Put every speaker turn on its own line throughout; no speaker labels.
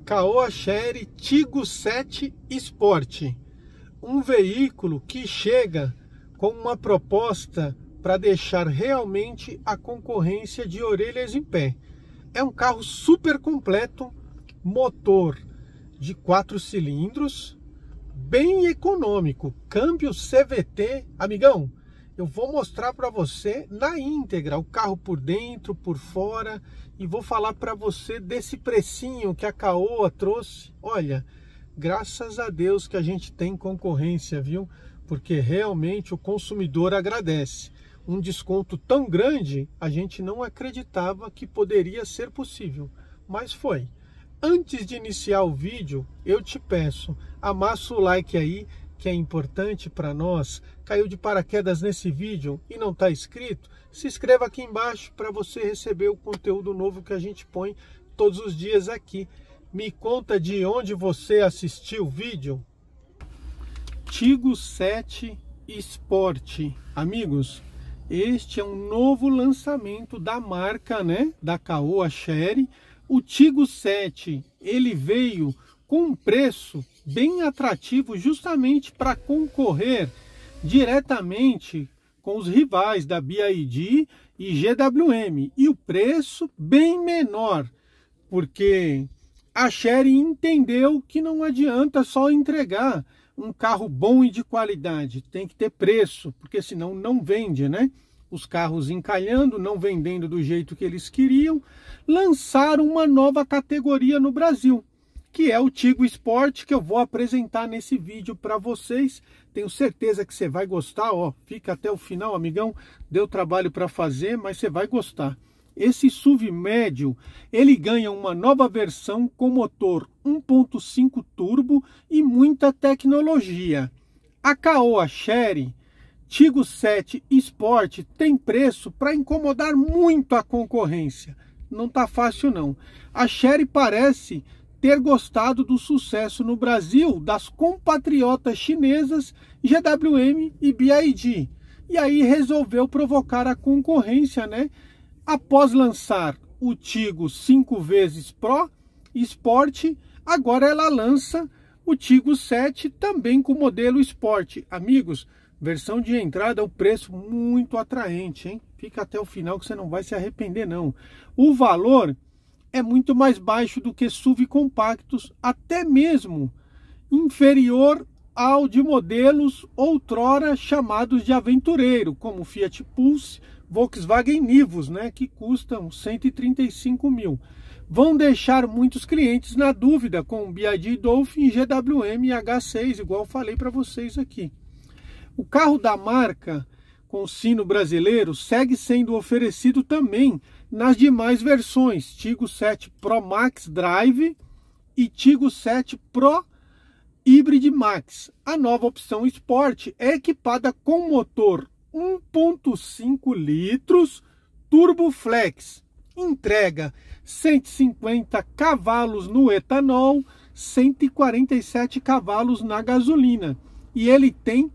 Caoa Chery Tiggo 7 Sport, um veículo que chega com uma proposta para deixar realmente a concorrência de orelhas em pé. É um carro super completo, motor de 4 cilindros, bem econômico, câmbio CVT. Amigão, eu vou mostrar para você na íntegra o carro por dentro, por fora, e vou falar para você desse precinho que a Caoa trouxe. Olha, graças a Deus que a gente tem concorrência, viu? Porque realmente o consumidor agradece. Um desconto tão grande, a gente não acreditava que poderia ser possível, mas foi. Antes de iniciar o vídeo, eu te peço, amassa o like aí, que é importante para nós. Caiu de paraquedas nesse vídeo e não está inscrito? Se inscreva aqui embaixo para você receber o conteúdo novo que a gente põe todos os dias aqui. Me conta de onde você assistiu o vídeo. Tiggo 7 Sport. Amigos, este é um novo lançamento da marca, né, da Caoa Chery. O Tiggo 7, ele veio com um preço bem atrativo justamente para concorrer diretamente com os rivais da BYD e GWM. E o preço bem menor, porque a Chery entendeu que não adianta só entregar um carro bom e de qualidade, tem que ter preço, porque senão não vende, né? Os carros encalhando, não vendendo do jeito que eles queriam, lançaram uma nova categoria no Brasil, que é o Tiggo Sport, que eu vou apresentar nesse vídeo para vocês. Tenho certeza que você vai gostar, ó, fica até o final, amigão, deu trabalho para fazer, mas você vai gostar. Esse SUV médio, ele ganha uma nova versão com motor 1.5 turbo e muita tecnologia. A Caoa Chery Tiggo 7 Sport tem preço para incomodar muito a concorrência. Não tá fácil não. A Chery parece ter gostado do sucesso no Brasil das compatriotas chinesas GWM e BYD. E aí resolveu provocar a concorrência, né? Após lançar o Tiggo 5 vezes Pro Sport, agora ela lança o Tiggo 7 também com modelo Sport. Amigos, versão de entrada, o preço muito atraente, hein? Fica até o final que você não vai se arrepender, não. O valor é muito mais baixo do que SUV compactos, até mesmo inferior ao de modelos outrora chamados de aventureiro, como Fiat Pulse, Volkswagen Nivus, né? Que custam 135 mil. Vão deixar muitos clientes na dúvida com BYD Dolphin, GWM e H6, igual eu falei para vocês aqui. O carro da marca com sino brasileiro segue sendo oferecido também nas demais versões Tiggo 7 Pro Max Drive e Tiggo 7 Pro Hybrid Max. A nova opção Sport é equipada com motor 1.5 litros Turbo Flex. Entrega 150 cavalos no etanol, 147 cavalos na gasolina. E ele tem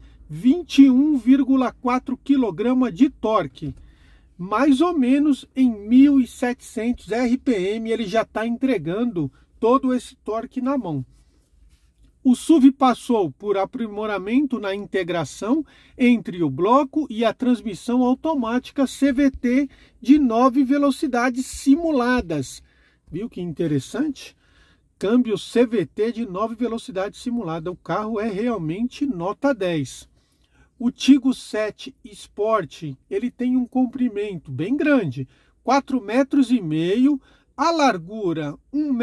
21,4 kg de torque, mais ou menos em 1.700 RPM. Ele já está entregando todo esse torque na mão. O SUV passou por aprimoramento na integração entre o bloco e a transmissão automática CVT de 9 velocidades simuladas. Viu que interessante? Câmbio CVT de 9 velocidades simulada. O carro é realmente nota 10. O Tiggo 7 Sport, ele tem um comprimento bem grande, 4,5 metros, a largura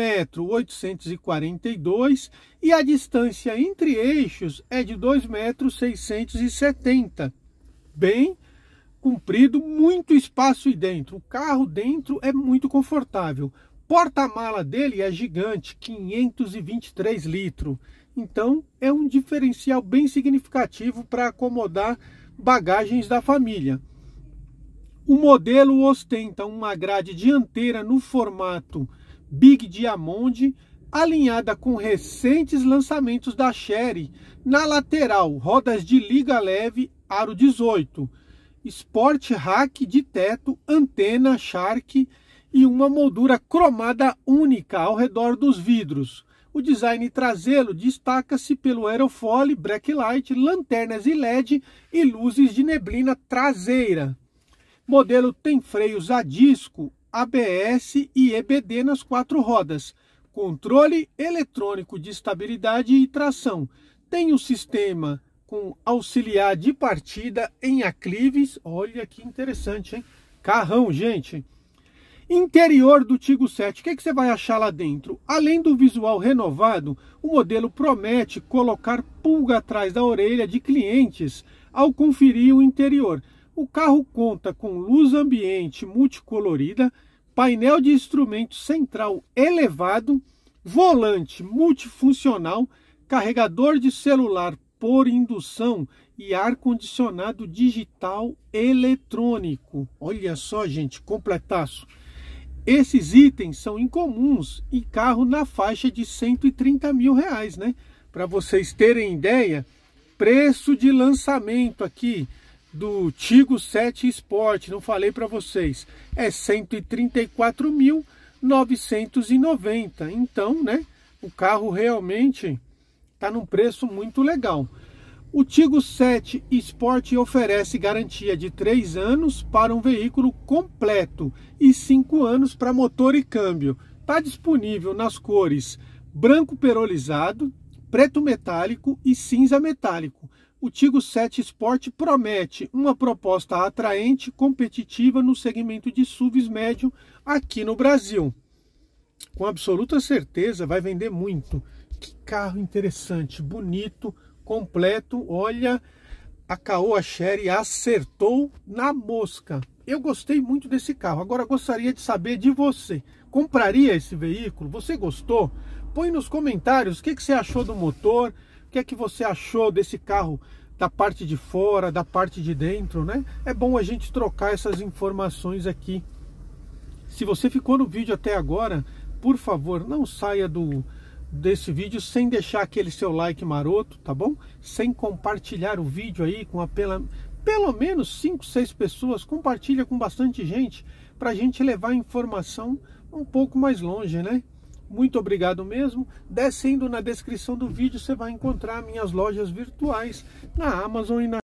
1,842 m e a distância entre eixos é de 2,670 m. Bem comprido, muito espaço aí dentro. O carro dentro é muito confortável. Porta-mala dele é gigante, 523 litros. Então é um diferencial bem significativo para acomodar bagagens da família. O modelo ostenta uma grade dianteira no formato Big Diamond, alinhada com recentes lançamentos da Chery. Na lateral, rodas de liga leve, aro 18, Sport Rack de teto, antena Shark e uma moldura cromada única ao redor dos vidros. O design traseiro destaca-se pelo aerofólio, backlight, lanternas e LED e luzes de neblina traseira. O modelo tem freios a disco, ABS e EBD nas 4 rodas, controle eletrônico de estabilidade e tração. Tem o sistema com auxiliar de partida em aclives. Olha que interessante, hein? Carrão, gente! Interior do Tiggo 7, o que você vai achar lá dentro? Além do visual renovado, o modelo promete colocar pulga atrás da orelha de clientes ao conferir o interior. O carro conta com luz ambiente multicolorida, painel de instrumentos central elevado, volante multifuncional, carregador de celular por indução e ar-condicionado digital eletrônico. Olha só, gente, completaço. Esses itens são incomuns em carro na faixa de R$130 mil, né? Para vocês terem ideia, preço de lançamento aqui do Tiggo 7 Sport, não falei para vocês, é R$134.990. Então, né, o carro realmente está num preço muito legal. O Tiggo 7 Sport oferece garantia de 3 anos para um veículo completo e 5 anos para motor e câmbio. Está disponível nas cores branco perolizado, preto metálico e cinza metálico. O Tiggo 7 Sport promete uma proposta atraente, competitiva no segmento de SUVs médio aqui no Brasil. Com absoluta certeza vai vender muito. Que carro interessante, bonito, completo. Olha, a Caoa Chery acertou na mosca. Eu gostei muito desse carro. Agora gostaria de saber de você. Compraria esse veículo? Você gostou? Põe nos comentários o que você achou do motor, o que você achou desse carro, da parte de fora, da parte de dentro, né? É bom a gente trocar essas informações aqui. Se você ficou no vídeo até agora, por favor, não saia desse vídeo sem deixar aquele seu like maroto, tá bom? Sem compartilhar o vídeo aí com pelo menos 5, 6 pessoas. Compartilha com bastante gente para a gente levar a informação um pouco mais longe, né? Muito obrigado mesmo. Descendo na descrição do vídeo você vai encontrar minhas lojas virtuais na Amazon e na